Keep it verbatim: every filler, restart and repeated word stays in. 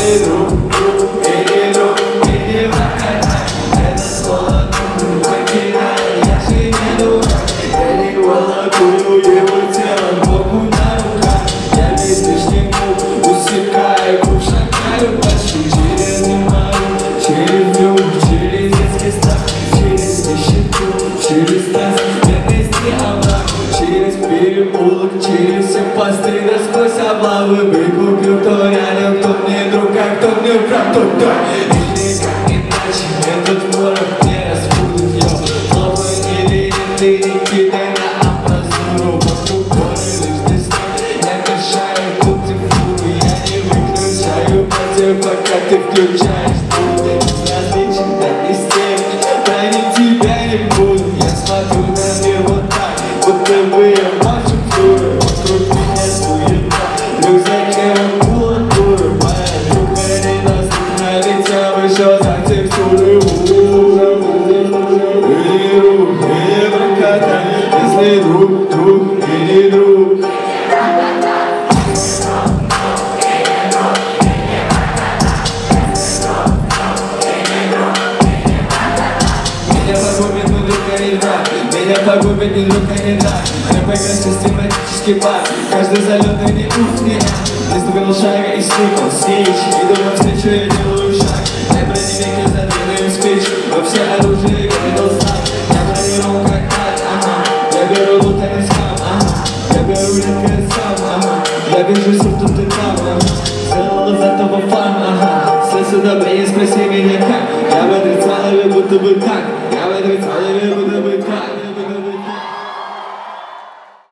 Если друг, друг или друг, или враг, это слово друг, покидаю, я же не дурак. Я не волокую его тело, Богу на руках. Я весь лишь нему усекаю, круг шагаю почти через немаю, через люк, через детский страх, через нищету, через таз, бедности овраг, через переулок, через все посты, да сквозь облавы выкупил, кто рядом, кто мне друг, а кто мне враг, тот кто. Или как иначе, этот ворог не распутает его. Плохо или ты не кидай на амбразуру, вокруг горы лишь десны. Я кашаю, тут ты фуру, я не выключаю против, пока ты включаешь. Безразличен, да из тех, да не тебя не буду. Я смотрю на мир вот так, будто бы я мачу фуры. Вокруг меня суета, в рюкзаке макулатура. Моя друга недоступна, ведь я вышел за текстуры. Или друг, или проката, если друг, друг или друг. Меня погубит не друг, а не враг. Меня погубит не друг, а не враг. Я поиграю систематический бар. Каждый залетный не ух, не не ступил шага и сникл стич. Иду навстречу, я делаю шаг. Я броневик, я задвинаю спич. Во все оружие говорил знак. Я бронировал как ад, ага. Я беру лут, а не скам, ага. Я беру редкое сам, ага. Я бежу, тут и там, ага. Сделал из этого фан, ага. Все сюда, не спроси меня как. Я в отрицал, или будто бы так.